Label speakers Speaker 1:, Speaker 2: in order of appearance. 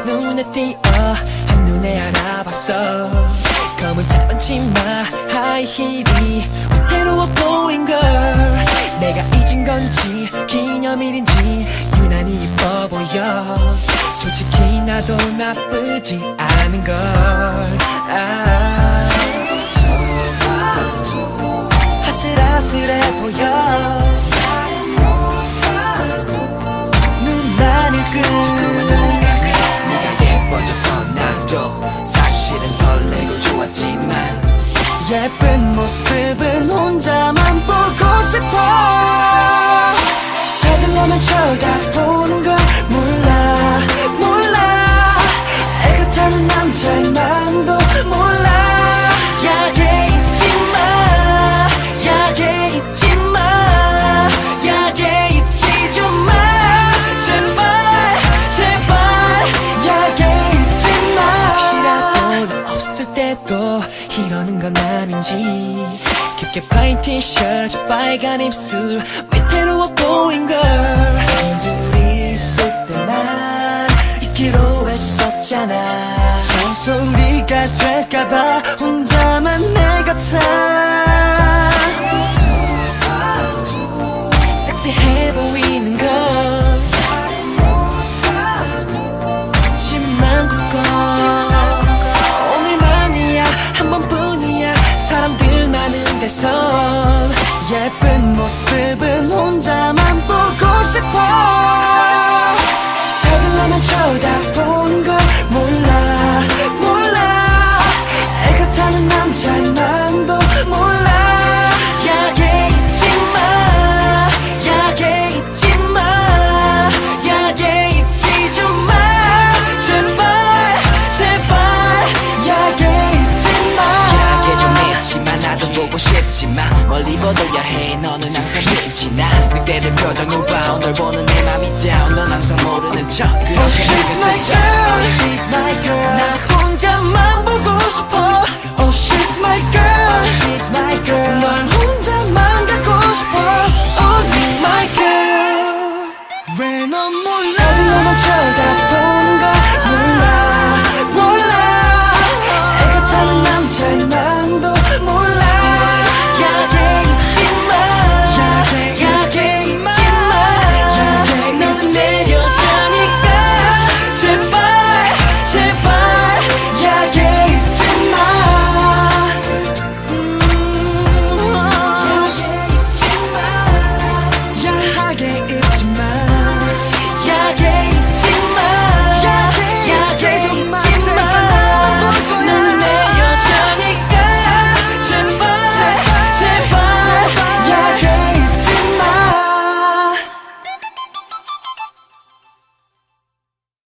Speaker 1: 눈에 띄어 한눈에 알아봤어. 검은 짧은 치마 하이힐이 위태로워 보인 걸. 내가 잊은 건지 기념일인지 유난히 이뻐 보여. 솔직히 나도 나쁘지 않은 걸. 아슬아슬해 보여. 눈안을 네가 예뻐져서 나도 사실은 설레고 좋았지만 예쁜 모습은 혼자만 보고 싶어. 다들 너만 쳐다보는 걸 몰라 몰라. 애가 타는 남자의 마음도 몰라. 약해 입지마 약해 입지마 약해 입지 좀마. 제발 제발 약해 입지마. 혹시라도 너 없을 때도 이러는 건 아닌지. 깊게 파인 티셔츠 빨간 입술 위태로워 보인 걸. 둘이 있을 때만 잊기로 했었잖아. 잔소리가 될까봐 혼자만 내 같아. 섹시해 보이는 건 지만 그건 오늘만이야 한 번뿐이야. 사람들 많은 데서 예쁜 모습은 혼자만 보고 싶어. 다들 나만 쳐다보는 걸 몰라 몰라. 애가 타는 남자의 마음도 몰라. 약해 입지마 약해 입지마 약해 입지 좀마. 제발 제발 약해 입지마. 약해 좀 입지마. 나도 보고 싶지만 멀리 보도야 해. 너는 항상 빛이 나. 늑대된 표정을 봐. 널 보는 내 맘이 down. 넌 항상 모르는 척 그렇게 생겼을까.